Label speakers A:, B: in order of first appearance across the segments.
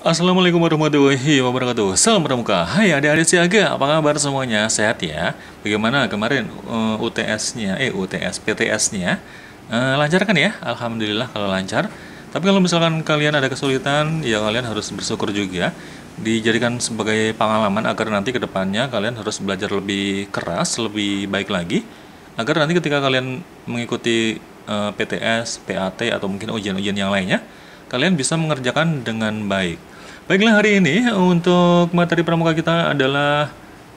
A: Assalamualaikum warahmatullahi wabarakatuh. Salam pramuka. Hai adik-adik siaga, apa kabar semuanya? Sehat ya? Bagaimana kemarin PTS-nya? Lancar kan ya? Alhamdulillah kalau lancar. Tapi kalau misalkan kalian ada kesulitan, ya kalian harus bersyukur juga. Dijadikan sebagai pengalaman agar nanti ke depannya kalian harus belajar lebih keras, lebih baik lagi. Agar nanti ketika kalian mengikuti PTS, PAT, atau mungkin ujian-ujian yang lainnya, kalian bisa mengerjakan dengan baik. Baiklah, hari ini untuk materi pramuka kita adalah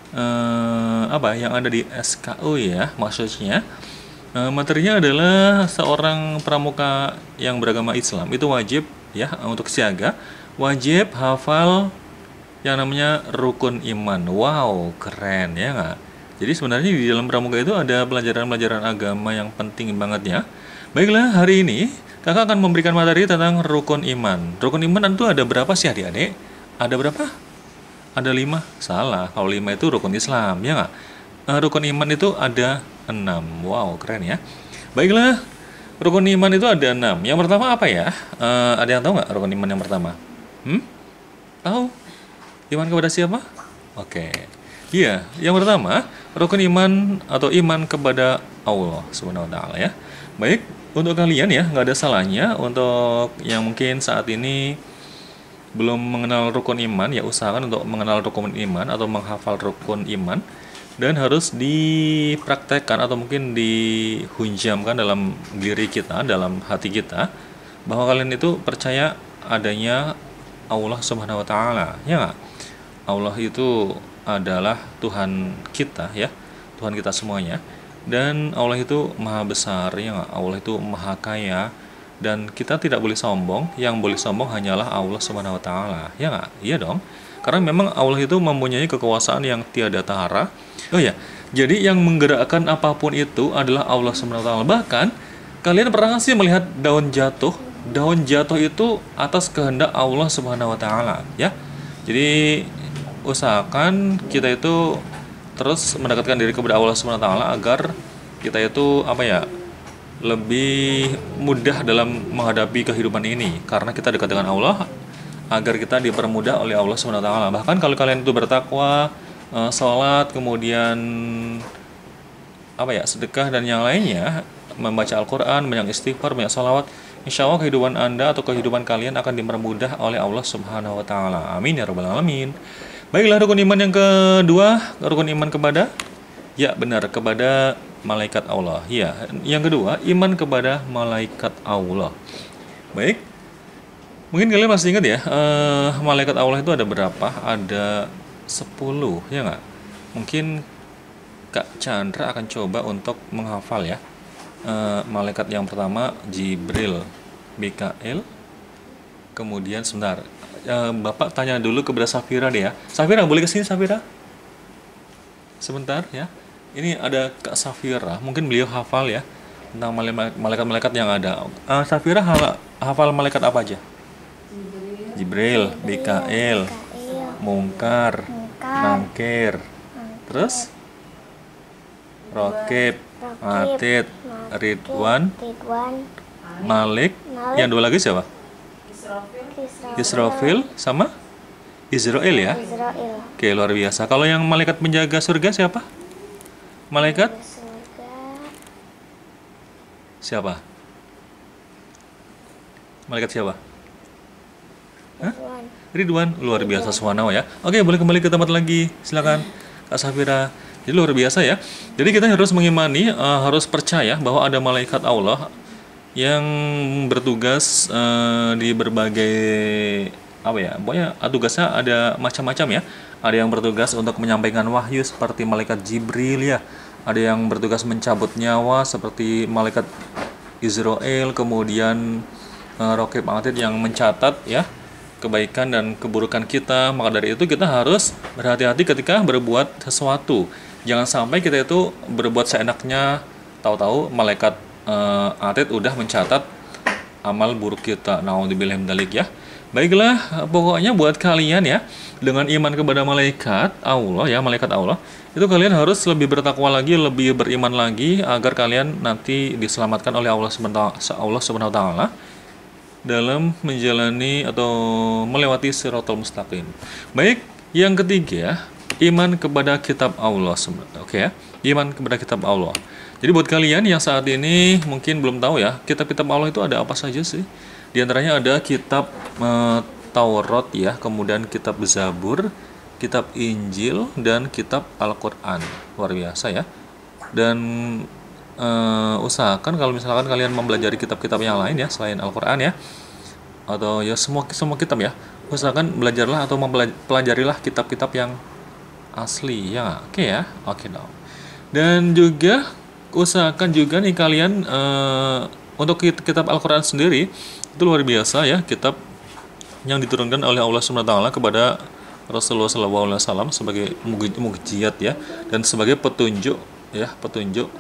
A: apa yang ada di SKU ya, maksudnya materinya adalah seorang pramuka yang beragama Islam itu wajib ya, untuk siaga wajib hafal yang namanya rukun iman. Wow, keren ya nggak? Jadi sebenarnya di dalam pramuka itu ada pelajaran-pelajaran agama yang penting banget ya. Baiklah, hari ini kakak akan memberikan materi tentang rukun iman. Rukun iman itu ada berapa sih adik-adik? Ada berapa? Ada 5? Salah, kalau 5 itu rukun Islam, ya nggak? Rukun iman itu ada 6. Wow, keren ya. Baiklah, rukun iman itu ada 6. Yang pertama apa ya? Ada yang tahu nggak rukun iman yang pertama? Tahu? Iman kepada siapa? Oke. Iya, yang pertama, rukun iman atau iman kepada Allah Subhanahu wa taala ya. Baik, untuk kalian ya, nggak ada salahnya untuk yang mungkin saat ini belum mengenal rukun iman, ya usahakan untuk mengenal rukun iman atau menghafal rukun iman, dan harus dipraktekkan atau mungkin dihunjamkan dalam diri kita, dalam hati kita, bahwa kalian itu percaya adanya Allah Subhanahu wa taala, ya nggak? Allah itu adalah Tuhan kita ya, Tuhan kita semuanya. Dan Allah itu maha besar, ya, Allah itu maha kaya, dan kita tidak boleh sombong. Yang boleh sombong hanyalah Allah Subhanahu wa taala. Ya nggak? Iya dong. Karena memang Allah itu mempunyai kekuasaan yang tiada tara. Oh ya, jadi yang menggerakkan apapun itu adalah Allah Subhanahu wa taala. Bahkan kalian pernah nggak sih melihat daun jatuh? Daun jatuh itu atas kehendak Allah Subhanahu wa taala, ya. Jadi usahakan kita itu terus mendekatkan diri kepada Allah Subhanahu wa taala agar kita itu lebih mudah dalam menghadapi kehidupan ini, karena kita dekat dengan Allah, agar kita dipermudah oleh Allah Subhanahu wa taala. Bahkan kalau kalian itu bertakwa, sholat, kemudian sedekah dan yang lainnya, membaca Al-Qur'an, banyak istighfar, banyak sholawat, insya Allah kehidupan Anda atau kehidupan kalian akan dipermudah oleh Allah Subhanahu wa taala. Amin ya rabbal alamin. Baiklah, rukun iman yang kedua, rukun iman kepada, ya benar, kepada malaikat Allah. Ya, yang kedua, iman kepada malaikat Allah. Baik, mungkin kalian masih ingat ya, malaikat Allah itu ada berapa? Ada 10, ya nggak? Mungkin Kak Chandra akan coba untuk menghafal ya. Malaikat yang pertama Jibril, Mikael, kemudian sebentar. Bapak tanya dulu kepada Safira deh ya. Safira, boleh kesini Safira? Sebentar ya. Ini ada Kak Safira, mungkin beliau hafal ya tentang malaikat-malaikat yang ada. Safira hafal malaikat apa aja? Jibril, Mikael, Mungkar, Nangkir, terus Rokib, Atid, Ridwan, Malik. Yang dua lagi siapa? Israfil sama Israel ya. Oke, luar biasa. Kalau yang malaikat penjaga surga siapa? Malaikat siapa? Malaikat siapa? Hah? Ridwan. Luar biasa, subhanallah ya. Oke, boleh kembali ke tempat lagi. Silakan Kak Safira. Jadi luar biasa ya. Jadi kita harus mengimani, harus percaya bahwa ada malaikat Allah yang bertugas di berbagai pokoknya tugasnya ada macam-macam ya. Ada yang bertugas untuk menyampaikan wahyu seperti malaikat Jibril ya. Ada yang bertugas mencabut nyawa seperti malaikat Israel, kemudian Rokib Atid yang mencatat ya kebaikan dan keburukan kita. Maka dari itu kita harus berhati-hati ketika berbuat sesuatu. Jangan sampai kita itu berbuat seenaknya, tahu-tahu malaikat Atid udah mencatat amal buruk kita. Naudzubillah min dzalik ya. Baiklah, pokoknya buat kalian ya, dengan iman kepada malaikat Allah ya, malaikat Allah, itu kalian harus lebih bertakwa lagi, lebih beriman lagi, agar kalian nanti diselamatkan oleh Allah Subhanahu wa taala. dalam menjalani atau melewati Shiratal Mustaqim. Baik, yang ketiga, iman kepada kitab Allah. Oke ya, iman kepada kitab Allah. Jadi buat kalian yang saat ini mungkin belum tahu ya, kitab-kitab Allah itu ada apa saja sih? Di antaranya ada kitab Taurat ya, kemudian kitab Zabur, kitab Injil, dan kitab Al-Quran. Luar biasa ya. Dan usahakan kalau misalkan kalian mempelajari kitab-kitab yang lain ya selain Al-Quran ya, atau ya semua kitab ya, usahakan belajarlah atau mempelajarilah kitab-kitab yang asli ya. Oke ya, oke dong. Dan juga usahakan juga nih kalian untuk kitab Al-Quran sendiri itu luar biasa ya, kitab yang diturunkan oleh Allah SWT kepada Rasulullah SAW sebagai mukjizat ya, dan sebagai petunjuk ya, petunjuk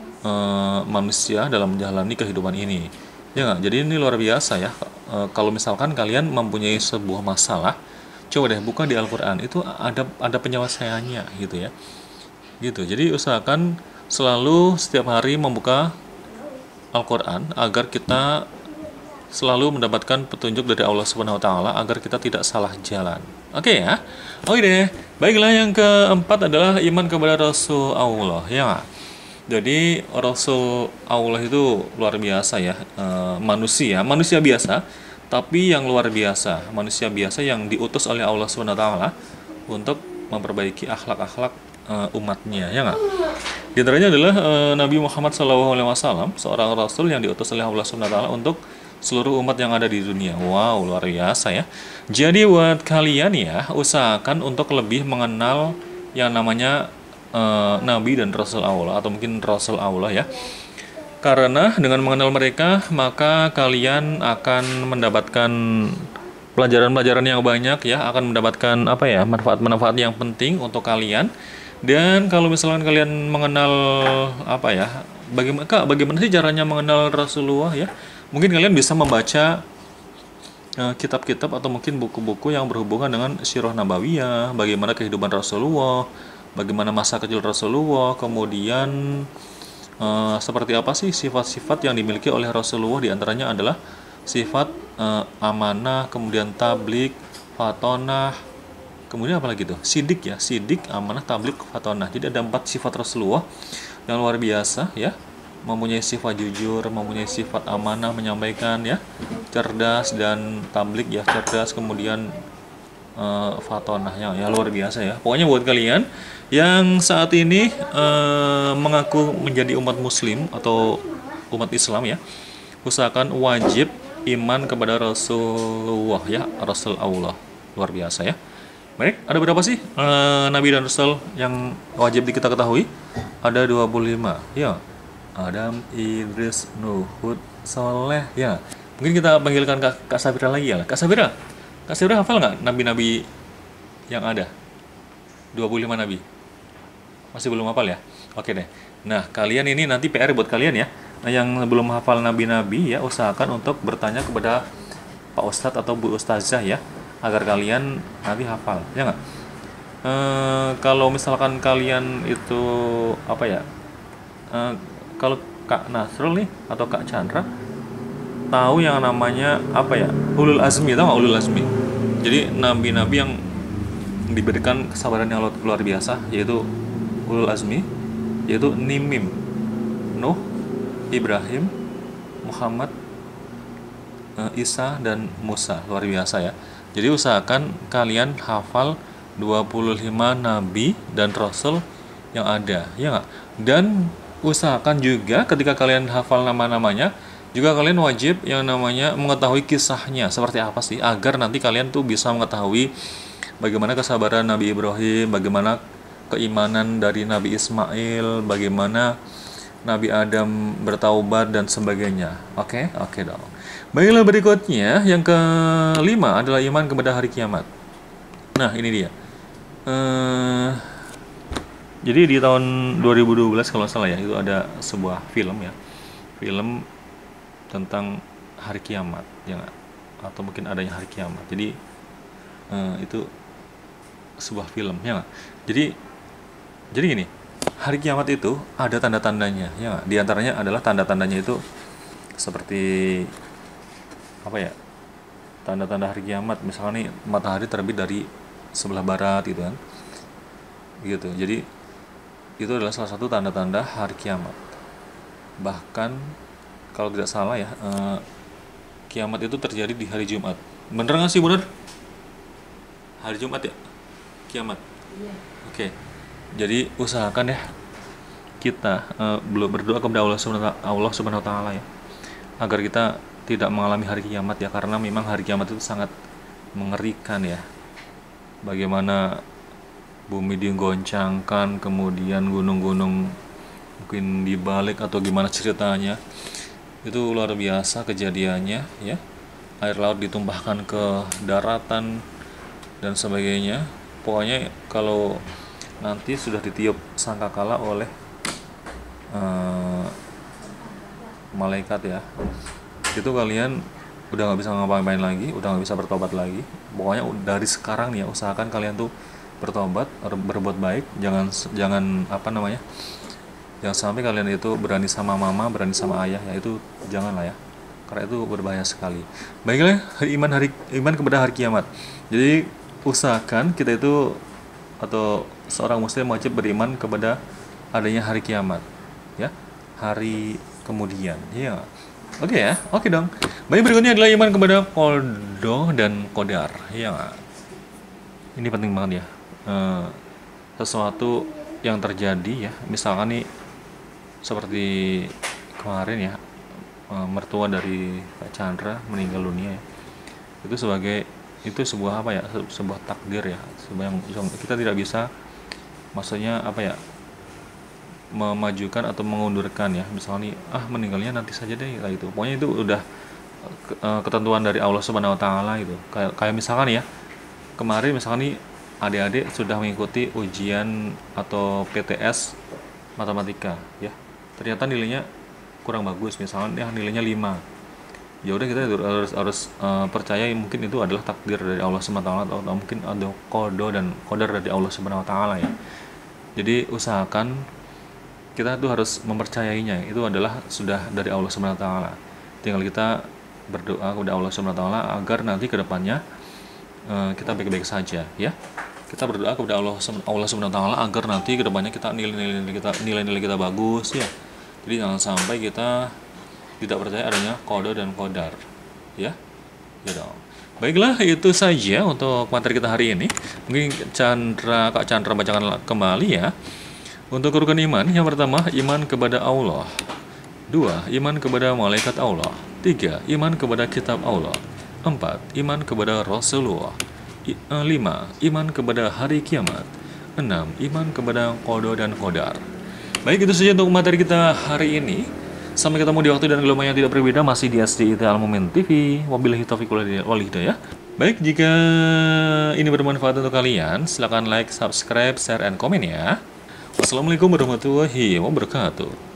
A: manusia dalam menjalani kehidupan ini ya nggak? Jadi ini luar biasa ya. Kalau misalkan kalian mempunyai sebuah masalah, coba deh buka di Al-Quran, itu ada penyelesaiannya gitu ya, gitu. Jadi usahakan selalu setiap hari membuka Al-Quran agar kita selalu mendapatkan petunjuk dari Allah Subhanahu wa taala agar kita tidak salah jalan. Oke ya. Oke deh. Baiklah, yang keempat adalah iman kepada Rasul Allah ya nggak? Jadi Rasul Allah itu luar biasa ya, manusia biasa, tapi yang luar biasa, manusia biasa yang diutus oleh Allah Subhanahu wa taala untuk memperbaiki akhlak-akhlak umatnya ya nggak? Di antaranya adalah Nabi Muhammad SAW, seorang Rasul yang diutus oleh Allah Subhanahu wa taala untuk seluruh umat yang ada di dunia. Wow, luar biasa ya. Jadi buat kalian ya, usahakan untuk lebih mengenal yang namanya Nabi dan Rasul Allah, atau mungkin Rasul Allah ya. Karena dengan mengenal mereka, maka kalian akan mendapatkan pelajaran-pelajaran yang banyak ya, akan mendapatkan apa ya, manfaat-manfaat yang penting untuk kalian. Dan kalau misalkan kalian mengenal apa ya, bagaimana sih caranya mengenal Rasulullah ya? Mungkin kalian bisa membaca kitab-kitab atau mungkin buku-buku yang berhubungan dengan Sirah Nabawiyah, bagaimana kehidupan Rasulullah, bagaimana masa kecil Rasulullah, kemudian seperti apa sih sifat-sifat yang dimiliki oleh Rasulullah. Di antaranya adalah sifat amanah, kemudian tablik, fatonah, kemudian apa lagi tuh? Sidik ya, sidik, amanah, tablik, fatonah. Jadi ada 4 sifat Rasulullah yang luar biasa ya. Mempunyai sifat jujur, mempunyai sifat amanah, menyampaikan ya, cerdas, dan tablik ya, cerdas, kemudian fatonah ya luar biasa ya. Pokoknya buat kalian yang saat ini mengaku menjadi umat muslim atau umat Islam ya, usahakan wajib iman kepada Rasulullah ya, Rasul Allah. Luar biasa ya. Baik, ada berapa sih Nabi dan Rasul yang wajib kita ketahui? Ada 25 ya. Adam, Idris, Nuh, Hud, Soleh ya. Mungkin kita panggilkan Kak Sabira lagi ya. Kak Sabira hafal nggak nabi-nabi yang ada? 25 nabi. Masih belum hafal ya? Oke deh. Nah, kalian ini nanti PR buat kalian ya. Nah, yang belum hafal nabi-nabi ya, usahakan untuk bertanya kepada Pak Ustadz atau Bu Ustazah ya, agar kalian nanti hafal, ya nggak? Kalau misalkan kalian itu apa ya? Kalau Kak Nasrul nih atau Kak Chandra tahu yang namanya apa ya, ulul azmi, tahu nggak ulul azmi? Jadi nabi-nabi yang diberikan kesabaran yang luar biasa, yaitu ulul azmi, yaitu Nimim, Nuh, Ibrahim, Muhammad, Isa, dan Musa. Luar biasa ya. Jadi usahakan kalian hafal 25 nabi dan rasul yang ada, ya nggak? Dan usahakan juga ketika kalian hafal nama-namanya, juga kalian wajib yang namanya mengetahui kisahnya seperti apa sih, agar nanti kalian tuh bisa mengetahui bagaimana kesabaran Nabi Ibrahim, bagaimana keimanan dari Nabi Ismail, bagaimana Nabi Adam bertaubat, dan sebagainya. Oke dong. Baiklah, berikutnya yang kelima adalah iman kepada hari kiamat. Nah, ini dia. Jadi di tahun 2012 kalau salah ya, itu ada sebuah film ya, film tentang hari kiamat ya, atau mungkin adanya hari kiamat. Jadi itu sebuah film ya. Jadi gini, hari kiamat itu ada tanda-tandanya ya. Di antaranya adalah tanda-tandanya itu seperti apa ya? tanda-tanda hari kiamat. Misalkan nih matahari terbit dari sebelah barat gitu kan. Gitu. Jadi itu adalah salah satu tanda-tanda hari kiamat. Bahkan kalau tidak salah ya, kiamat itu terjadi di hari Jumat. Bener nggak sih, bener? Hari Jumat ya? Kiamat.
B: Iya.
A: Oke. Jadi usahakan ya kita belum berdoa kepada Allah Subhanahu wa taala ya, agar kita tidak mengalami hari kiamat ya, karena memang hari kiamat itu sangat mengerikan ya. Bagaimana bumi digoncangkan, kemudian gunung-gunung mungkin dibalik atau gimana ceritanya. Itu luar biasa kejadiannya ya. Air laut ditumpahkan ke daratan dan sebagainya. Pokoknya kalau nanti sudah ditiup sangkakala oleh malaikat ya, itu kalian udah nggak bisa ngapa-ngapain lagi, udah nggak bisa bertobat lagi. Pokoknya dari sekarang nih ya, usahakan kalian tuh bertobat, berbuat baik. Jangan apa namanya, jangan sampai kalian itu berani sama mama, berani sama ayah ya, itu janganlah ya, karena itu berbahaya sekali. Baiklah, iman kepada hari kiamat. Jadi usahakan kita itu, atau seorang muslim wajib beriman kepada adanya hari kiamat ya, hari kemudian ya. Oke ya, oke dong. Baik, berikutnya adalah iman kepada qada dan qadar ya. Ini penting banget ya. Sesuatu yang terjadi ya, misalkan nih seperti kemarin ya, mertua dari Pak Chandra meninggal dunia ya. Itu sebuah apa ya, sebuah takdir ya, sebuah yang kita tidak bisa, maksudnya apa ya, memajukan atau mengundurkan ya. Misalnya meninggalnya nanti saja deh kayak itu. Pokoknya itu udah ketentuan dari Allah Subhanahu wa taala gitu. Kayak misalkan ya, kemarin misalkan nih adik-adik sudah mengikuti ujian atau PTS matematika ya. Ternyata nilainya kurang bagus, misalnya nilainya 5. Ya udah, kita harus percaya mungkin itu adalah takdir dari Allah Subhanahu wa taala, atau mungkin ada qada dan qadar dari Allah Subhanahu wa taala ya. Jadi usahakan kita tuh harus mempercayainya, itu adalah sudah dari Allah Subhanahu wa taala. Tinggal kita berdoa kepada Allah Subhanahu wa taala agar nanti ke depannya kita baik-baik saja ya. Kita berdoa kepada Allah Subhanahu wa taala agar nanti ke depannya kita nilai-nilai kita bagus ya. Jadi jangan sampai kita tidak percaya adanya qada dan qadar ya. Ya dong. Baiklah, itu saja untuk materi kita hari ini. Mungkin Kak Chandra bacakan kembali ya. Untuk rukun iman, yang pertama iman kepada Allah. 2. Iman kepada malaikat Allah. 3. Iman kepada kitab Allah. 4. Iman kepada Rasulullah. 5. Iman kepada hari kiamat. 6. Iman kepada qada dan qadar. Baik, itu saja untuk materi kita hari ini. Sampai ketemu di waktu dan gelombang yang tidak berbeda, masih di SDIT Al-Mumin TV. Wabillahi taufiq wal hidayah. Baik, jika ini bermanfaat untuk kalian, silakan like, subscribe, share, and komen ya. Wassalamualaikum warahmatullahi wabarakatuh.